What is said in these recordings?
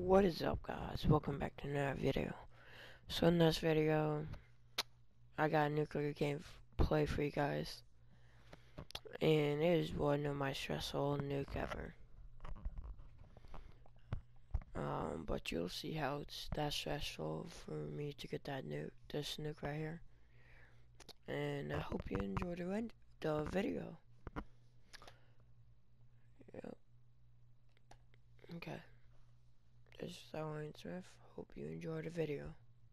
What is up, guys? Welcome back to another video. So in this video, I got a nuclear game play for you guys, and it is one of my stressful nuke ever. But you'll see how it's that stressful for me to get that nuke, this nuke right here. And I hope you enjoy the video. Yep. Okay. This is Owen Smith. Hope you enjoy the video.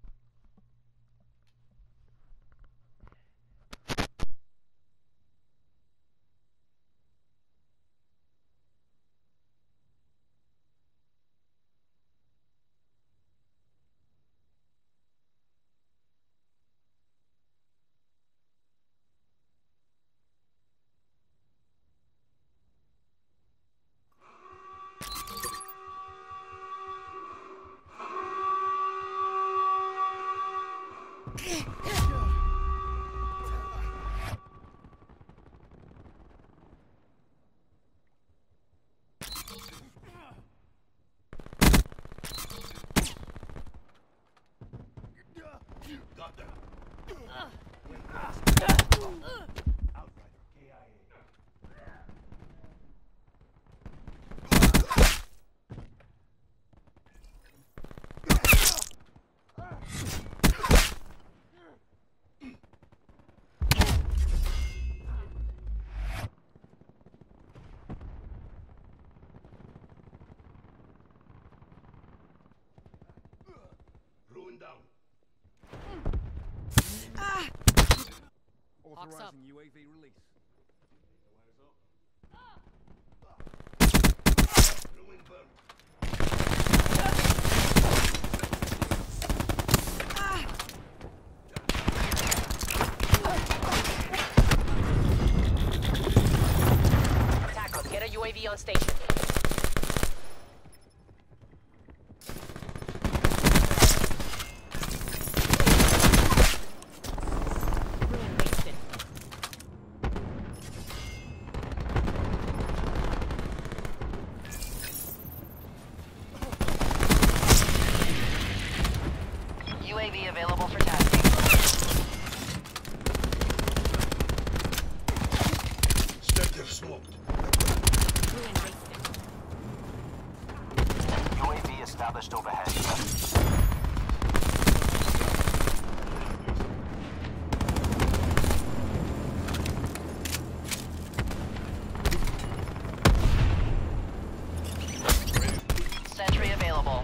Got them. Outrider KIA. Ruin down. Authorizing UAV release. Ruin burn. Tackle, get a UAV on station. Ruin wasted. UAV available for tasking. Spectre smoked. Ruin wasted. UAV established overhead. Sentry available.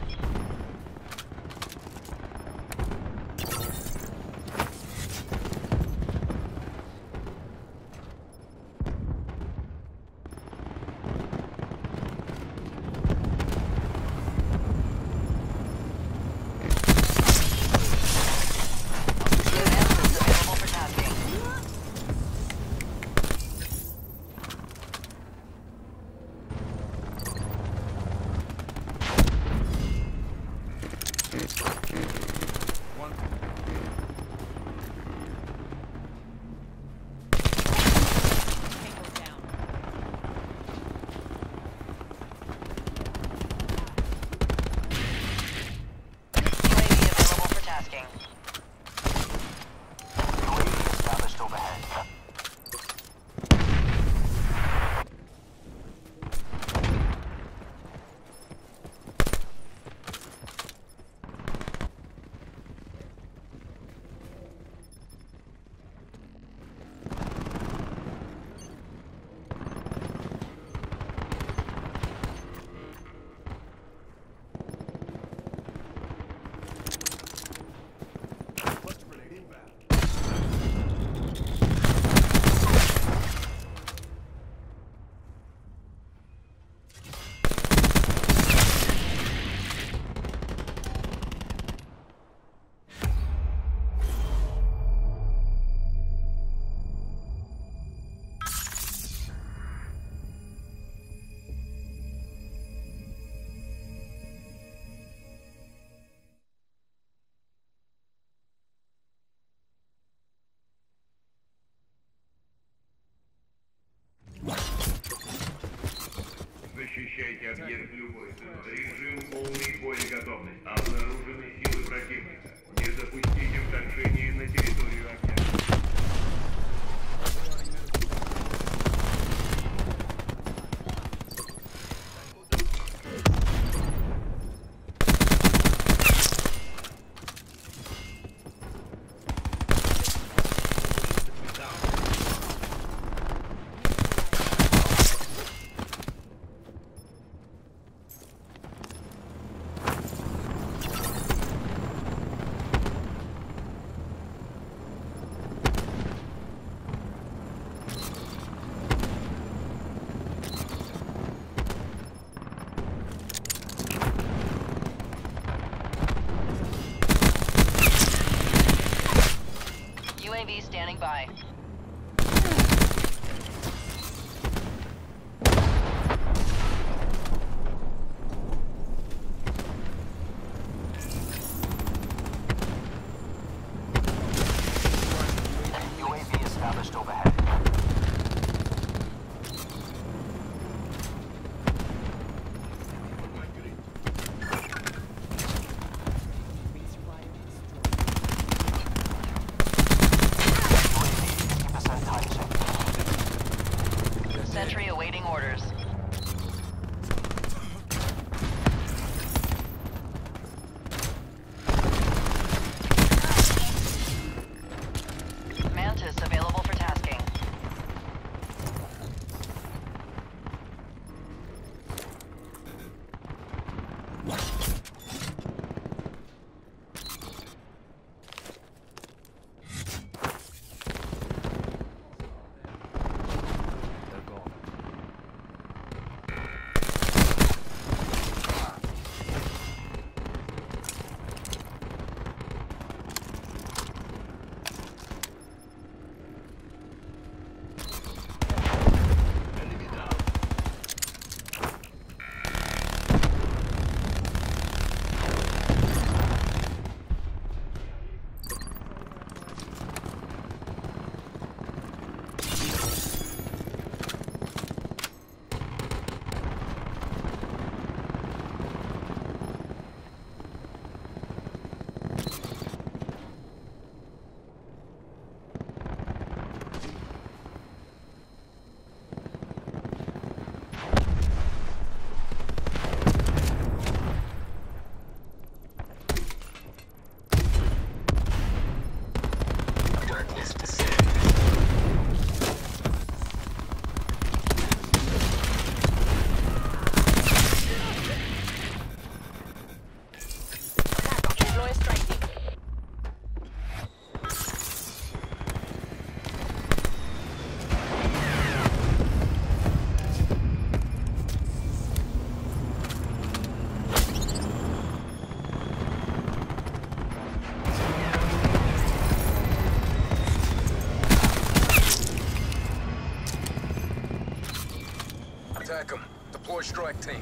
Защищайте объект любой ценой. Режим полной боеготовности. Обнаружены силы противника. Не допустите вторжения на территорию объекта. UAV standing by. UAV established overhead. UAV 50% time check. Sentry awaiting orders. Mantis available for tasking. Enemy down. Deploy strike team. Attack them. Deploy strike team.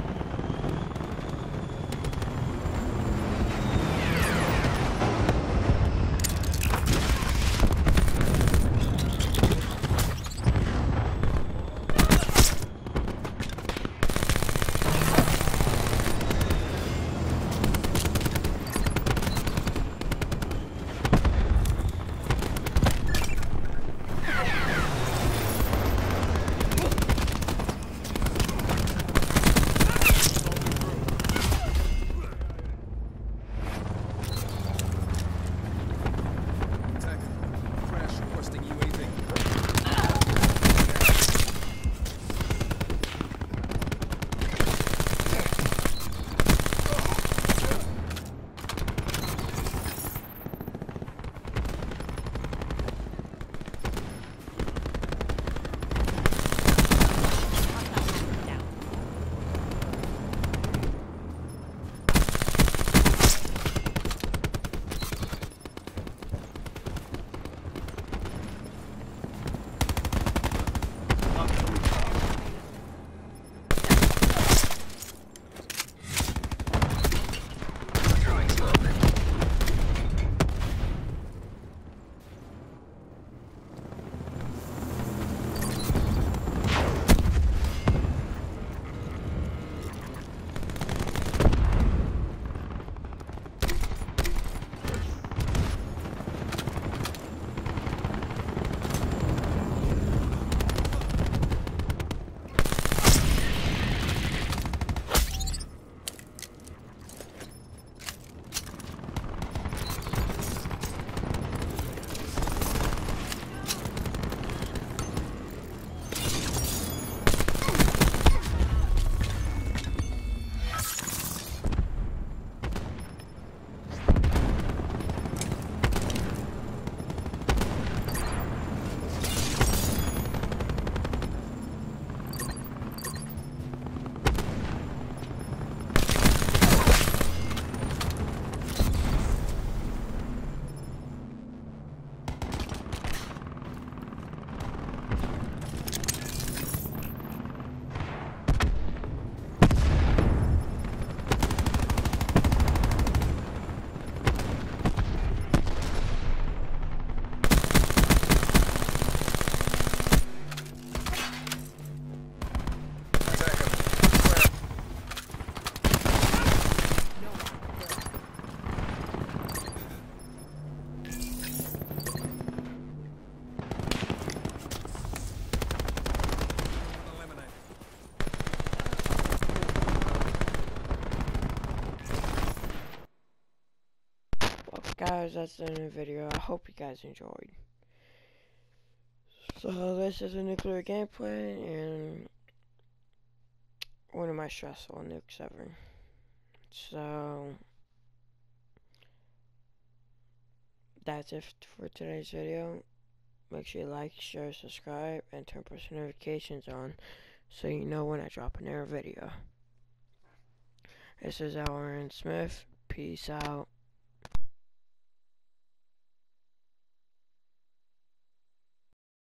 guys, that's the end of the video. I hope you guys enjoyed. So this is a nuclear gameplay and one of my stressful nukes ever. So that's it for today's video. Make sure you like, share, subscribe, and turn post notifications on so you know when I drop another video. This is Aaron Smith. Peace out.